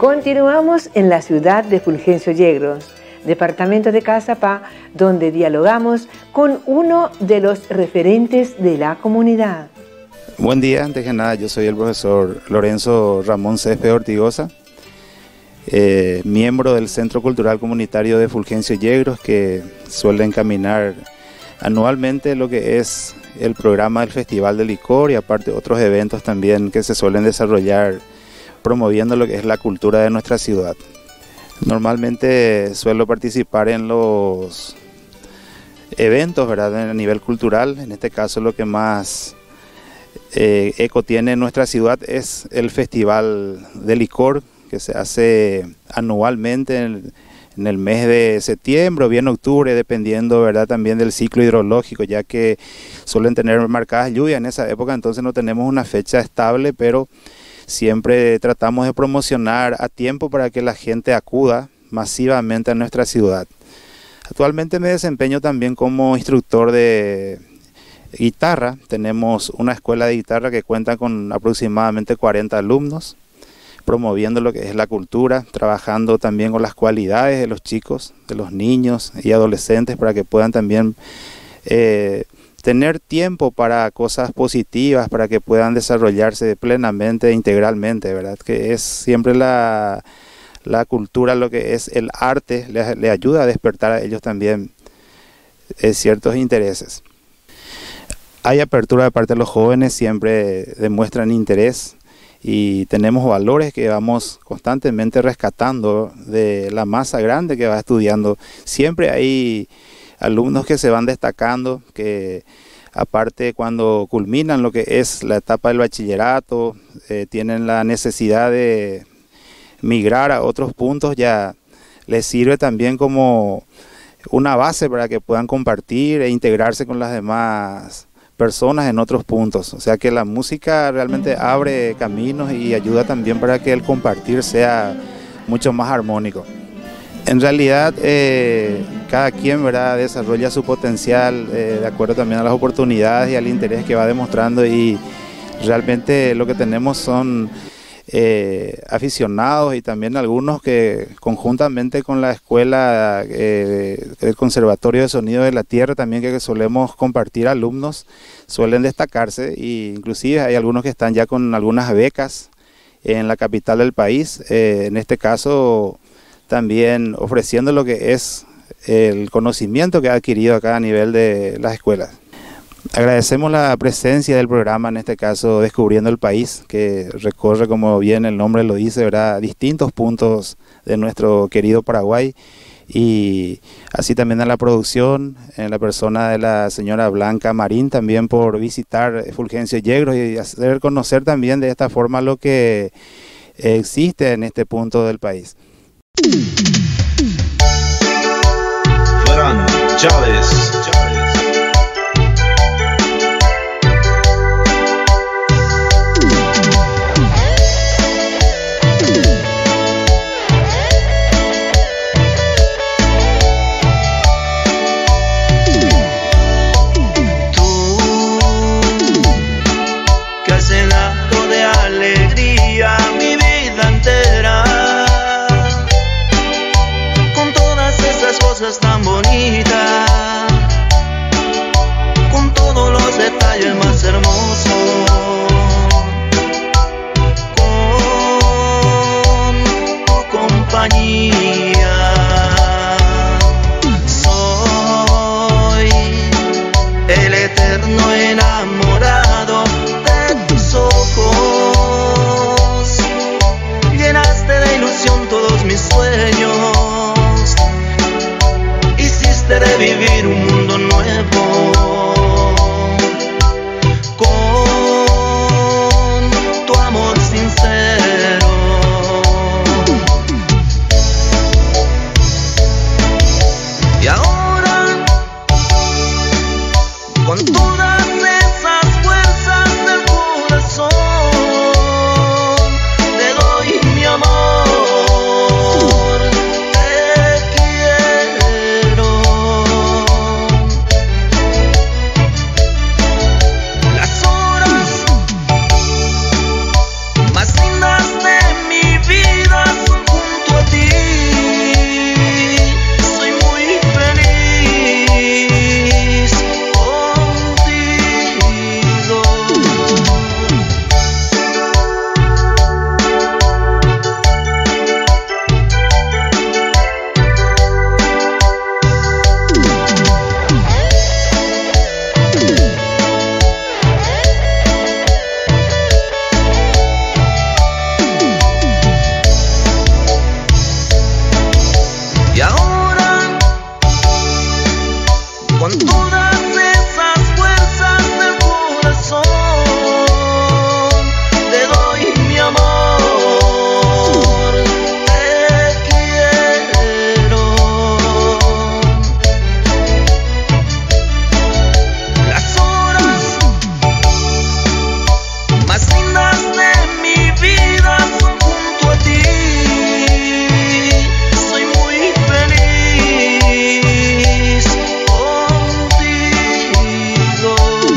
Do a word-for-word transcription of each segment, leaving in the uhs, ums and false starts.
Continuamos en la ciudad de Fulgencio Yegros, departamento de Caazapá, donde dialogamos con uno de los referentes de la comunidad. Buen día, antes que nada, yo soy el profesor Lorenzo Ramón Césped Ortigosa, eh, miembro del Centro Cultural Comunitario de Fulgencio Yegros, que suele encaminar anualmente lo que es el programa del Festival de Licor y aparte otros eventos también que se suelen desarrollar promoviendo lo que es la cultura de nuestra ciudad. Normalmente suelo participar en los eventos, ¿verdad?, a nivel cultural. En este caso lo que más eh, eco tiene en nuestra ciudad es el Festival de Licor, que se hace anualmente en, en el mes de septiembre o bien octubre, dependiendo, ¿verdad?, también del ciclo hidrológico, ya que suelen tener marcadas lluvias en esa época, entonces no tenemos una fecha estable, pero siempre tratamos de promocionar a tiempo para que la gente acuda masivamente a nuestra ciudad. Actualmente me desempeño también como instructor de guitarra. Tenemos una escuela de guitarra que cuenta con aproximadamente cuarenta alumnos, promoviendo lo que es la cultura, trabajando también con las cualidades de los chicos, de los niños y adolescentes, para que puedan también eh, tener tiempo para cosas positivas, para que puedan desarrollarse plenamente e integralmente, ¿verdad? Que es siempre la, la cultura, lo que es el arte, le, le ayuda a despertar a ellos también eh, ciertos intereses. Hay apertura de parte de los jóvenes, siempre demuestran interés y tenemos valores que vamos constantemente rescatando de la masa grande que va estudiando. Siempre hay alumnos que se van destacando, que aparte cuando culminan lo que es la etapa del bachillerato, eh, tienen la necesidad de migrar a otros puntos, ya les sirve también como una base para que puedan compartir e integrarse con las demás personas en otros puntos. O sea que la música realmente abre caminos y ayuda también para que el compartir sea mucho más armónico. En realidad, eh, cada quien, ¿verdad?, desarrolla su potencial eh, de acuerdo también a las oportunidades y al interés que va demostrando, y realmente lo que tenemos son eh, aficionados y también algunos que conjuntamente con la escuela eh, del Conservatorio de Sonido de la Tierra también, que solemos compartir alumnos, suelen destacarse, e inclusive hay algunos que están ya con algunas becas en la capital del país, eh, en este caso también ofreciendo lo que es el conocimiento que ha adquirido acá a nivel de las escuelas. Agradecemos la presencia del programa, en este caso Descubriendo el País, que recorre, como bien el nombre lo dice, ¿verdad?, distintos puntos de nuestro querido Paraguay, y así también a la producción, en la persona de la señora Blanca Marín, también por visitar Fulgencio Yegros y hacer conocer también de esta forma lo que existe en este punto del país. Fran Chávez. Tan bonita, con todos los detalles más hermosos, con tu compañía. Soy el eterno enamorado de tus ojos, llenaste de ilusión todos mis sueños, de vivir un mundo nuevo con tu amor sincero. Y ahora, con todas esas fuerzas del corazón, te doy mi amor. todas esas fuerzas del corazón, te doy mi amor, te quiero. Las horas más lindas de mi vida son junto a ti. Soy muy feliz contigo.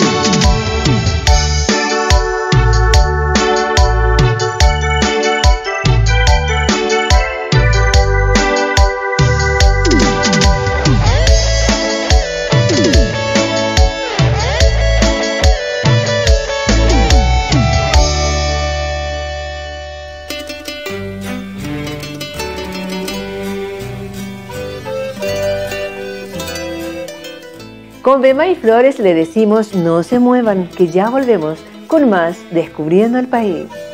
Con Bema y Flores le decimos no se muevan, que ya volvemos con más Descubriendo el País.